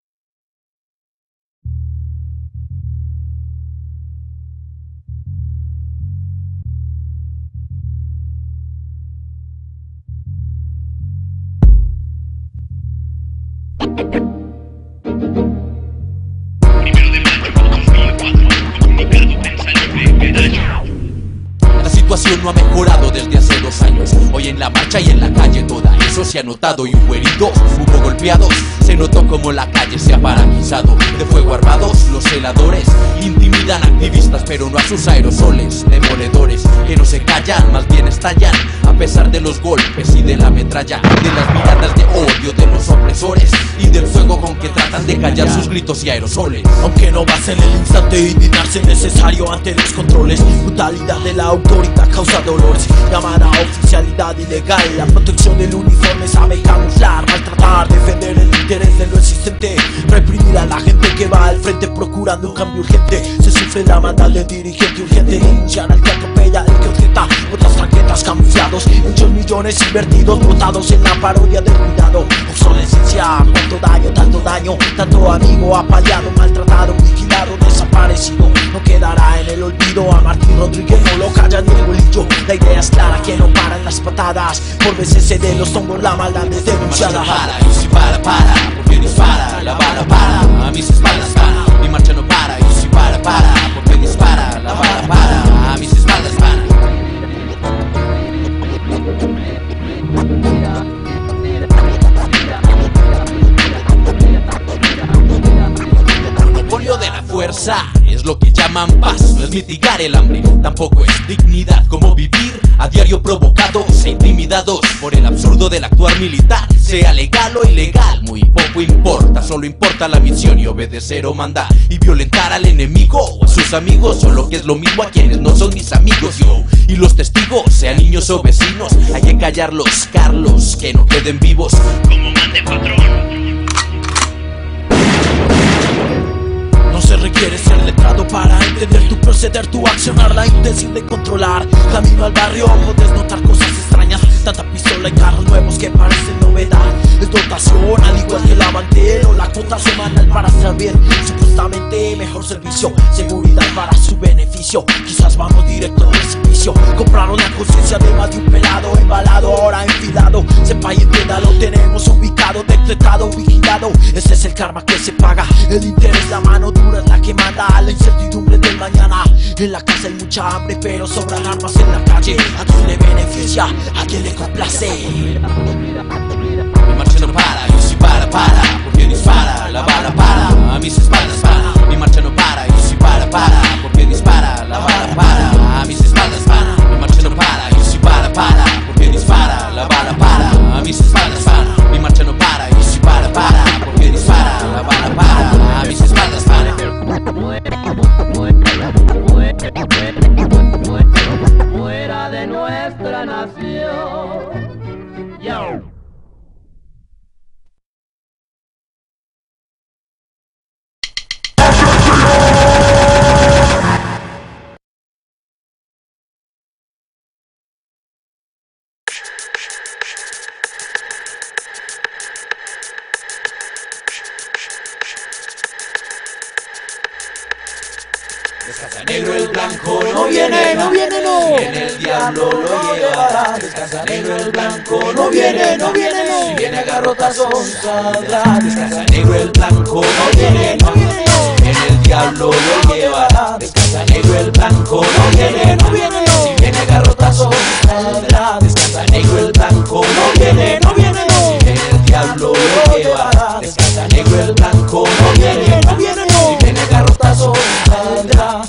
La situación no ha mejorado desde hace 2 años. Hoy en la marcha y en la calle toda eso se ha notado. Y hubo heridos, hubo golpeados. Se notó como la calle se ha paralizado. De fuego armados, los celadores intimidan activistas, pero no a sus aerosoles. Demoledores que no se callan, más bien estallan, a pesar de los golpes y de la metralla, de las miradas de odio de los opresores y del fuego con que tratan de callar sus gritos y aerosoles. Aunque no vas en el instante indignarse necesario ante los controles, brutalidad de la autoridad causa dolores, llamada oficialidad ilegal. La protección del uniforme sabe camuflar, maltratar, defender el interés de lo existente, reprimir a la gente que va al frente procurando un cambio urgente. Se sufre la maldad del dirigente urgente, denunciar al que atropella, el que objeta, otras traquetas camuflados, muchos millones invertidos botados en la parodia del cuidado. Obsolescencia, cuánto daño, tanto amigo apaleado, maltratado, vigilado, desaparecido. No quedará en el olvido, a Martín Rodríguez no lo calla ni el bolillo. La idea es clara, que no paran las patadas, por veces se de los tombos la maldad es denunciada. Para, y si para, porque dispara, la bala para, a mis espaldas para, mi marcha no para, y si para, porque dispara, la bala para, a mis espaldas para. Monopolio de la fuerza es lo que llaman paz, no es mitigar el hambre, tampoco es dignidad, como vivir a diario provocados e intimidados por el absurdo del actuar militar. Sea legal o ilegal, muy poco importa, solo importa la misión y obedecer o mandar, y violentar al enemigo o a sus amigos, o lo que es lo mismo a quienes no son mis amigos. Yo y los testigos, sean niños o vecinos, hay que callarlos, Carlos, que no queden vivos como mande patrón. No se requiere ser letrado para entender tu proceder, tu accionar, la intención de controlar. Camino al barrio, puedes notar cosas extrañas, tanta pistola y carros nuevos que parecen novedad. Es dotación, al igual que la mantel o la cuota semanal para estar bien. Supuestamente mejor servicio, seguridad para su beneficio. Quizás vamos directo al precipicio. Compraron la conciencia de más de un pelado, embalado, ahora enfilado. Sepa y entienda, lo tenemos ubicado, decretado, vigilado. Ese es el karma que se paga. El interés, la mano dura es la que manda, la incertidumbre del mañana. En la casa hay mucha hambre, pero sobran armas en la calle. ¿A quién le beneficia? ¿A quién le complace? Mi marcha no para, y si para, porque dispara, la bala para, a mis espaldas para. Mi marcha no para, y si para, porque dispara, la bala para, a mis espaldas para. Mi marcha no para, y si para, porque dispara, la bala para, a mis espaldas para. Mi marcha no para, y si para, porque dispara. Descansa negro el blanco, no viene, no viene, no. Viene el diablo, lo llevará. Descansa negro el blanco, no viene, no viene, no. Si viene a garrotazos, saldrá. Descansa negro el blanco, no viene, no viene, no. Viene el diablo, lo llevará. Descansa negro el blanco, no viene, no viene, no. Si viene a garrotazos, saldrá. Descansa negro el blanco, no viene, no viene, no. Si viene el diablo, lo llevará. Descansa negro el blanco, no viene, no viene, no. Si viene a garrotazos, saldrá.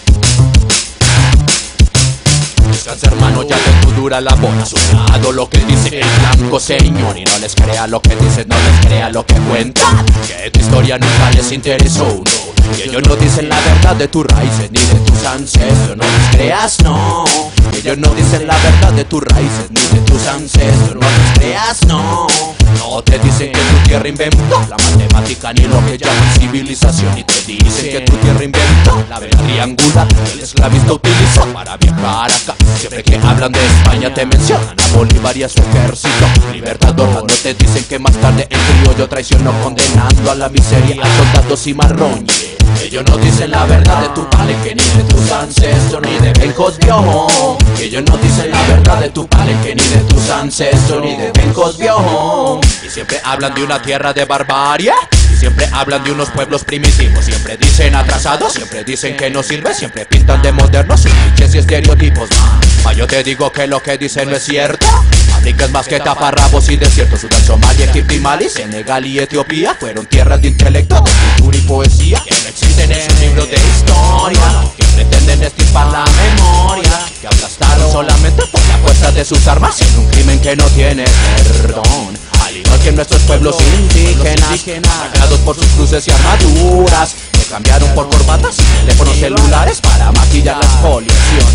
Descansa, hermano, ya de tu dura labor. Asustado lo que dice el blanco señor. Y no les crea lo que dicen, no les crea lo que cuentan. Que tu historia nunca les interesó, no. Que ellos no dicen la verdad de tus raíces ni de tus ancestros. No les creas, no. Que ellos no dicen la verdad de tus raíces ni de tus ancestros. No les creas, no. No te dicen que tu tierra inventó la matemática ni lo que llaman civilización. Y te dicen que tu tierra inventó la vela triangular que el esclavista utilizó para viajar acá. Siempre que hablan de España te mencionan a Bolívar y a su ejército libertador. No te dicen que más tarde el criollo traicionó condenando a la miseria a soldados y marroñes. Ellos no dicen la verdad de tu palenque ni de tus ancestros ni de Bencos viejo. Ellos no dicen la verdad de tu palenque ni de tus ancestros ni de Bencos viejo. Y siempre hablan de una tierra de barbarie. Y siempre hablan de unos pueblos primitivos. Siempre dicen atrasados, siempre dicen que no sirve. Siempre pintan de modernos sus clichés y estereotipos. Ma, yo te digo que lo que dicen no es cierto. África es más que taparrabos y desiertos. Sudán, Somalia, Egipto y Mali, Senegal y Etiopía fueron tierras de intelecto, de cultura y poesía que no existen en un libro de historia, que pretenden estirpar la memoria, que aplastaron solamente por la fuerza de sus armas en un crimen que no tiene perdón. Al igual que nuestros pueblos indígenas, sagrados por sus cruces y armaduras, que cambiaron por corbatas y teléfonos celulares para maquillar la expoliación.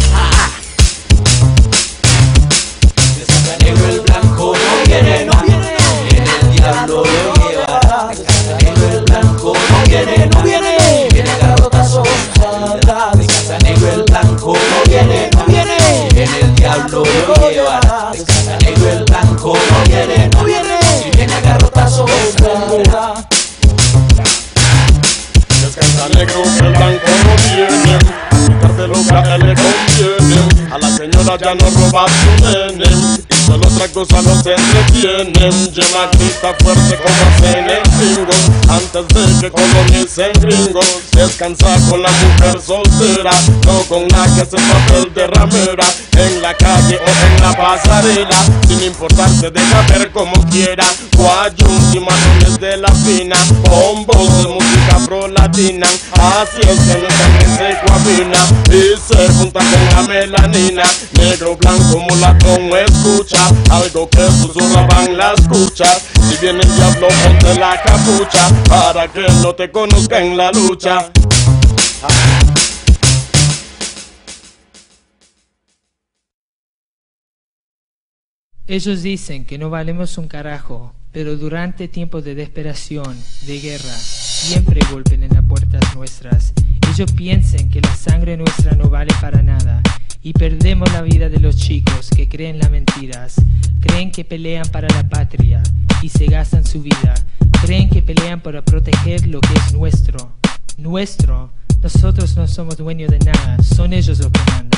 Descansa negro el blanco, no viene, no viene, viene el diablo, lo llevará. Descansa negro el blanco, no viene, no viene, viene garrotazos, saldrá. Descansa negro el blanco, no viene, no viene, viene el diablo, lo llevará. Descansa negro el blanco, no viene, no viene, si viene a garrotazos, saldrá. Descansa negro que el blanco no viene, quitarte lo que a él le conviene. A la señora ya no roba su nene, y solo otra cosa no se entretienen. Lleva grita fuerte como hacen en gringos, antes de que colonicen gringos. Descansa con la mujer soltera, no con la que hace papel de ramera. En la calle o en la pasarela, sin importar se deja ver como quiera. Guayus y matones de la fina, bombos de música afro-latina. Así es que nuestra sangre se coagula y se junta con la melanina. Negro, blanco, mulatón, escucha algo que susurraban las escuchas. Si viene el diablo, ponte la capucha para que no te conozca en la lucha. Ellos dicen que no valemos un carajo, pero durante tiempos de desesperación, de guerra, siempre golpeen en las puertas nuestras. Ellos piensan que la sangre nuestra no vale para nada y perdemos la vida de los chicos que creen las mentiras. Creen que pelean para la patria y se gastan su vida. Creen que pelean para proteger lo que es nuestro. Nuestro. Nosotros no somos dueños de nada, son ellos los que mandan.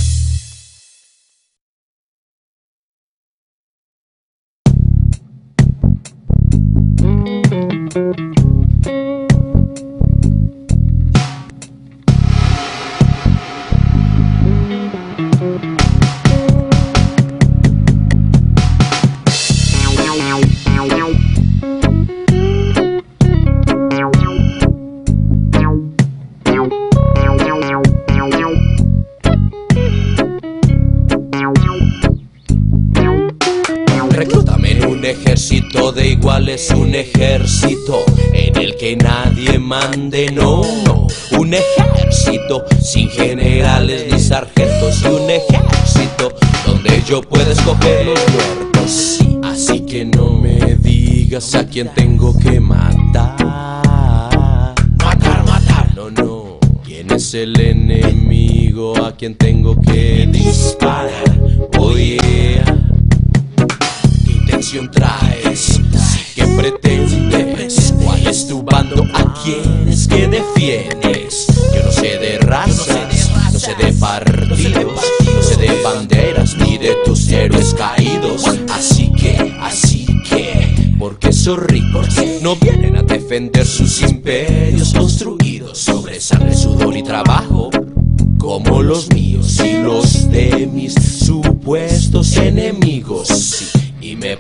Reclútame en un ejército de iguales, un ejército en el que nadie mande, no. Un ejército sin generales ni sargentos y un ejército donde yo pueda escoger los muertos. Sí, así que no me digas a quién tengo que matar. Matar, matar, no, no. ¿Quién es el enemigo a quien tengo que disparar? Oye, ¿qué intención traes? ¿Qué pretendes? ¿Cuál es tu bando? ¿A quién es que defiendes? Yo no sé de razas, no sé de partidos, no sé de banderas ni de tus héroes caídos. Así que, porque son ricos, no vienen a defender sus imperios construidos sobre sangre, sudor y trabajo, como los míos y los de mis supuestos enemigos. Sí. Y me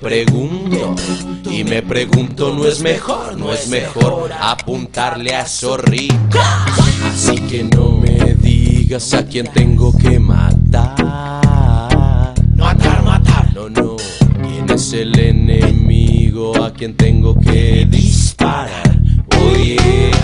pregunto, ¿no es mejor apuntarle a esos ricos? Así que no me digas a quién tengo que matar. Matar. No. ¿Quién es el enemigo a quien tengo que disparar? Oye.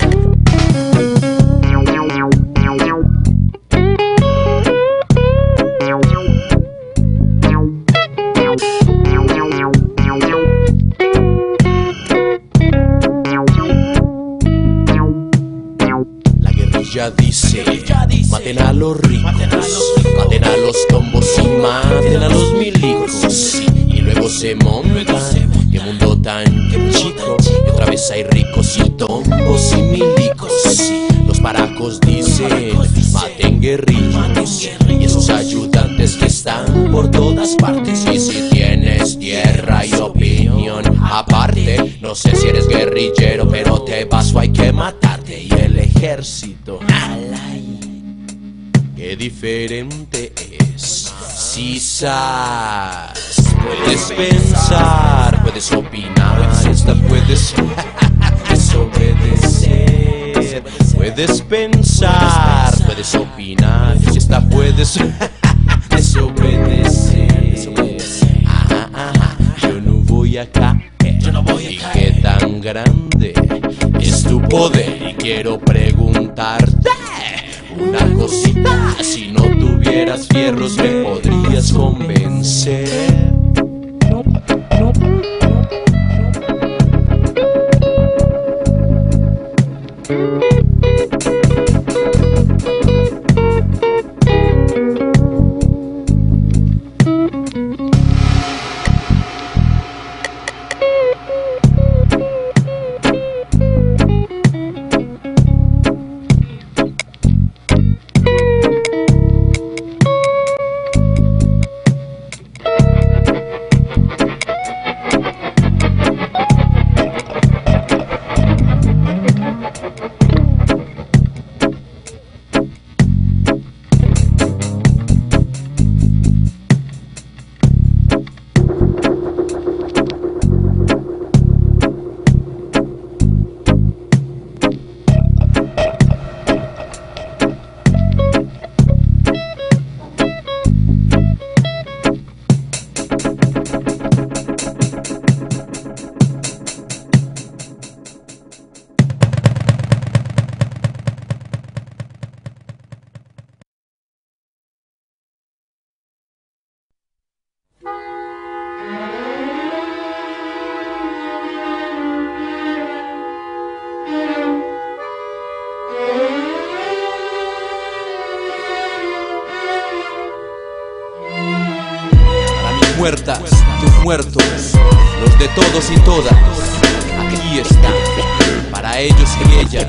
Ya dice, maten a los ricos, maten a los tombos y maten a los milicos. Sí, y luego se montan, qué mundo tan chico. Y otra vez hay ricos y tombos y milicos. Sí, los paracos dicen, maten guerrillos y esos ayudantes que están por todas partes. Y si tienes tierra y opinión aparte, no sé si eres guerrillero, pero te vas o hay que matarte. Y el ejército, qué diferente es. Quizás puedes pensar, puedes opinar, esta puedes desobedecer. Puedes pensar, puedes opinar, esta puedes desobedecer. Yo no voy a caer. ¿Y qué tan grande es tu poder? Y quiero preguntarte una cosita. Si no tuvieras fierros, ¿me podrías convencer? Muertas, tus muertos, los de todos y todas, aquí están, para ellos y ellas.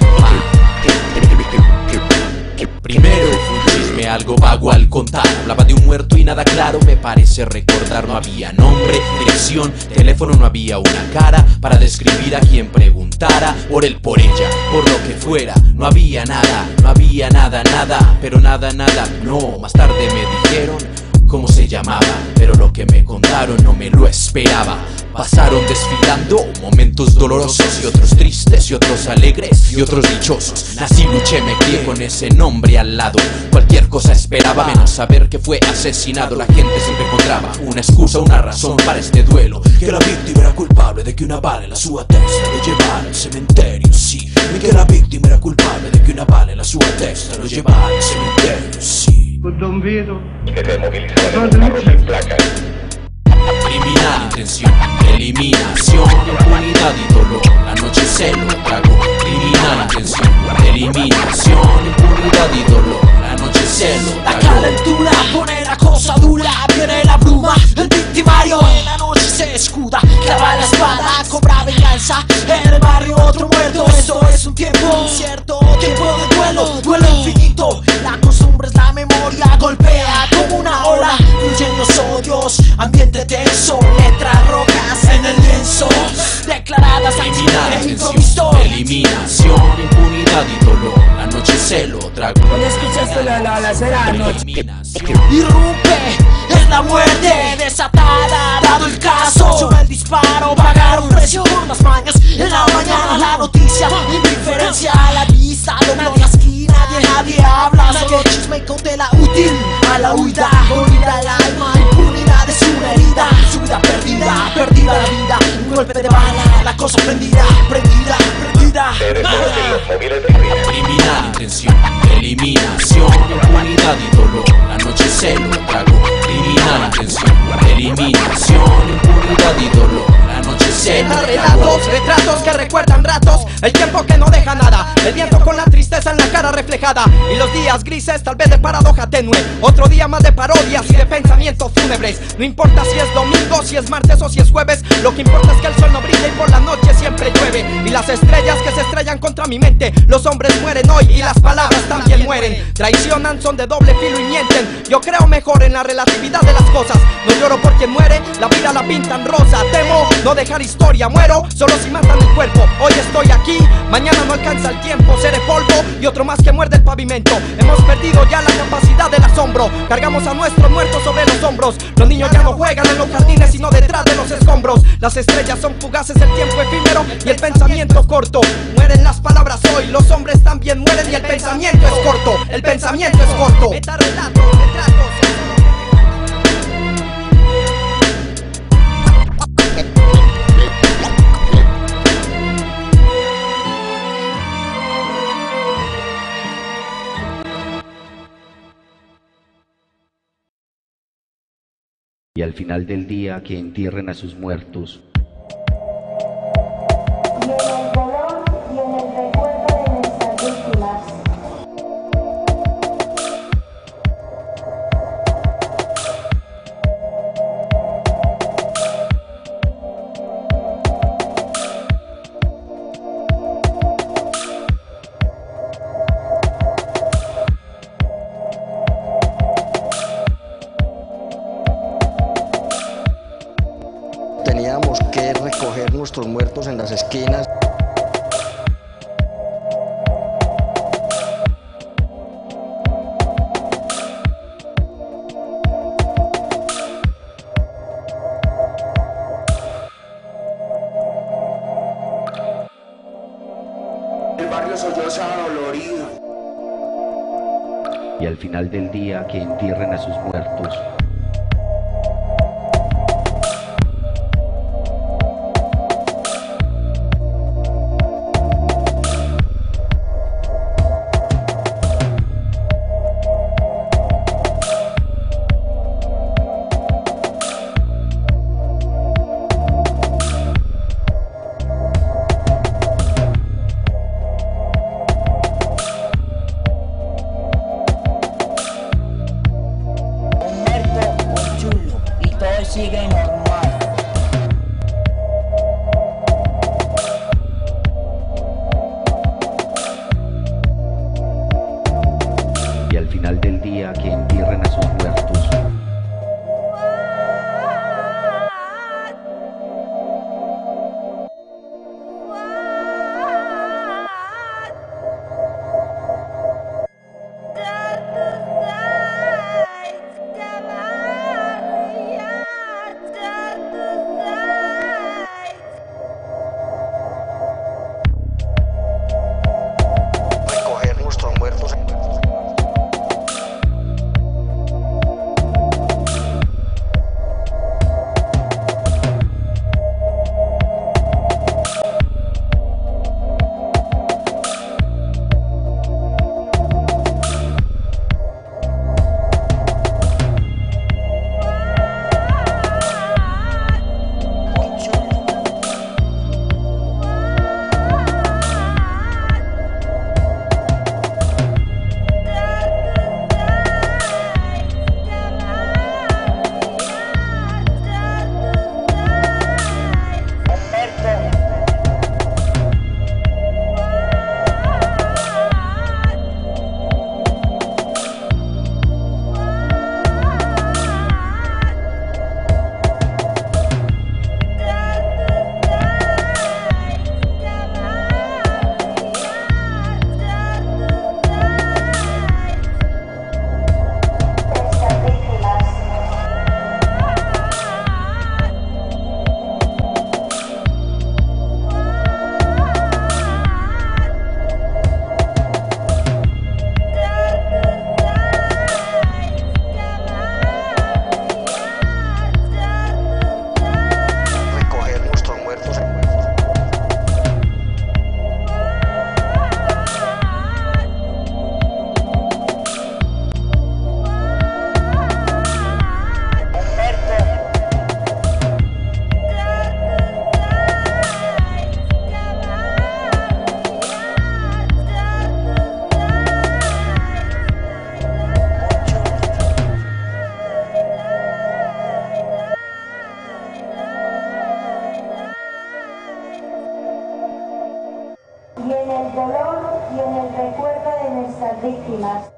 Primero fue un chisme algo vago al contar. Hablaba de un muerto y nada claro me parece recordar. No había nombre, dirección, teléfono, no había una cara para describir a quien preguntara por él, por ella, por lo que fuera. No había nada, pero nada, no. Más tarde me dijeron cómo se llamaba, pero lo que me contaron no me lo esperaba. Pasaron desfilando momentos dolorosos y otros tristes y otros alegres y otros dichosos. Nací, luché, me crié con ese nombre al lado. Cualquier cosa esperaba menos saber que fue asesinado. La gente siempre encontraba una excusa, una razón para este duelo. Que la víctima era culpable de que una bala en la sua testa lo llevara al cementerio, sí. Y que la víctima era culpable de que una bala en la sua testa lo llevara al cementerio, sí. Que se movilizaron los carros en placas. Criminal intención, eliminación, impunidad y dolor. La noche se lo tragó. Criminal intención, eliminación, impunidad y dolor. La noche se lo tragó. La calentura pone la cosa dura. Viene la bruma, el victimario en la noche se escuda. Clava la espada, cobra venganza. En el barrio otro muerto. Esto es un tiempo incierto, tiempo de duelo. cielo, duelo infinito. La costumbre es la memoria, golpea como una ola. Fluyen los odios, ambiente tenso, letras rojas en el lienzo, declaradas Eliminar e tensión, improviso. eliminación, impunidad y dolor. La noche se lo tragó. ¿Escuchaste la cera anoche? Irrumpe, es la muerte desatada, dado el caso. Sube el disparo, pagar un precio por más maños. En la mañana la noticia, indiferencia a la vista, dobló la esquina, nadie habla, solo chisme y cautela útil a la huida. Olvida el alma, impunidad es una herida, su vida perdida, perdida la vida. Un golpe de bala, la cosa prendida, prendida, prendida. Eliminar intención, eliminación, impunidad y dolor. La noche se lo tragó. Eliminar intención, eliminación, impunidad y dolor. La noche se lo tragó. Relatos, retratos que recuerdan ratos, el tiempo que no deja nada, el viento con la tristeza en la cara reflejada, y los días grises tal vez de paradoja tenue. Otro día más de parodias y de pensamientos fúnebres. No importa si es domingo, si es martes o si es jueves, lo que importa es que el sol no brilla y por la noche siempre llueve. Y las estrellas que se estrellan contra mi mente, los hombres mueren hoy y las palabras también mueren. Traicionan, son de doble filo y mienten. Yo creo mejor en la relatividad de las cosas. No lloro por quien muere, la vida la pintan rosa. Temo no dejar historia, muero solo si matan el cuerpo. Hoy estoy aquí, mañana no alcanza el tiempo. Seré polvo y otro más que muerde el pavimento. Hemos perdido ya la capacidad del asombro. Cargamos a nuestros muertos sobre los hombros. Los niños ya no juegan en los jardines sino detrás de los escombros. Las estrellas son fugaces, el tiempo efímero y el pensamiento corto. Mueren las palabras hoy, los hombres también mueren y el pensamiento es corto. El pensamiento es corto. Metarrelatos, retratos. Y al final del día que entierren a sus muertos. Y en el dolor y en el recuerdo de nuestras víctimas. Teníamos que recoger nuestros muertos en las esquinas. El barrio solloza dolorido. Y al final del día que entierren a sus muertos. el dolor y en el recuerdo de nuestras víctimas.